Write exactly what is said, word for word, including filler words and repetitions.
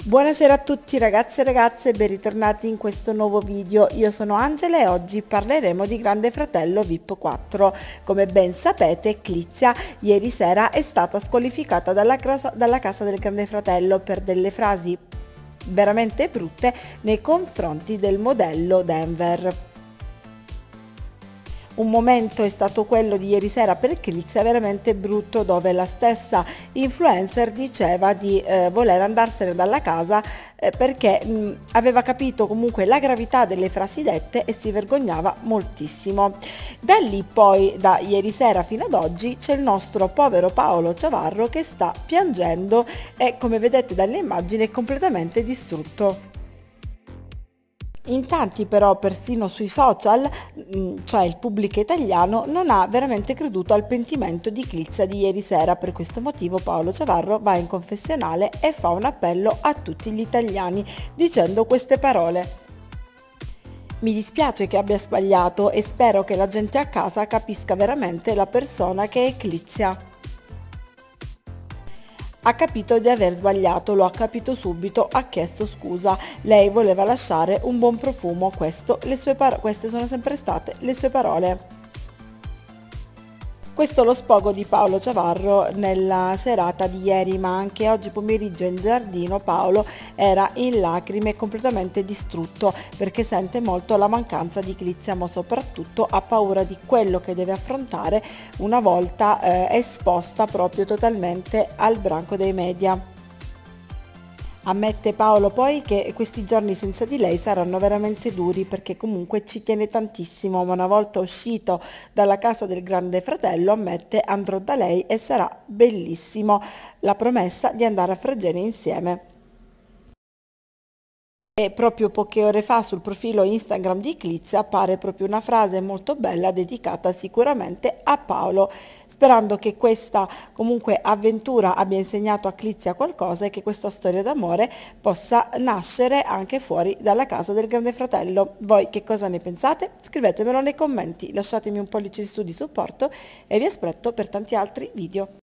Buonasera a tutti ragazzi e ragazze, ben ritornati in questo nuovo video. Io sono Angela e oggi parleremo di Grande Fratello V I P quattro. Come ben sapete, Clizia ieri sera è stata squalificata dalla casa, dalla casa del Grande Fratello per delle frasi veramente brutte nei confronti del modello Denver. Un momento è stato quello di ieri sera per Clizia veramente brutto, dove la stessa influencer diceva di eh, voler andarsene dalla casa eh, perché mh, aveva capito comunque la gravità delle frasi dette e si vergognava moltissimo. Da lì poi, da ieri sera fino ad oggi, c'è il nostro povero Paolo Ciavarro che sta piangendo e, come vedete dalle immagini, è completamente distrutto. In tanti però, persino sui social, cioè il pubblico italiano, non ha veramente creduto al pentimento di Clizia di ieri sera. Per questo motivo Paolo Ciavarro va in confessionale e fa un appello a tutti gli italiani dicendo queste parole: mi dispiace che abbia sbagliato e spero che la gente a casa capisca veramente la persona che è Clizia. Ha capito di aver sbagliato, lo ha capito subito, ha chiesto scusa. Lei voleva lasciare un buon profumo, questo, le sue par- queste sono sempre state le sue parole. Questo è lo sfogo di Paolo Ciavarro nella serata di ieri, ma anche oggi pomeriggio in giardino Paolo era in lacrime, completamente distrutto, perché sente molto la mancanza di Clizia, ma soprattutto ha paura di quello che deve affrontare una volta eh, esposta proprio totalmente al branco dei media. Ammette Paolo poi che questi giorni senza di lei saranno veramente duri, perché comunque ci tiene tantissimo, ma una volta uscito dalla casa del Grande Fratello ammette andrò da lei e sarà bellissimo, la promessa di andare a Fregene insieme. E proprio poche ore fa sul profilo Instagram di Clizia appare proprio una frase molto bella dedicata sicuramente a Paolo, sperando che questa comunque avventura abbia insegnato a Clizia qualcosa e che questa storia d'amore possa nascere anche fuori dalla casa del Grande Fratello. Voi che cosa ne pensate? Scrivetemelo nei commenti, lasciatemi un pollice in su di supporto e vi aspetto per tanti altri video.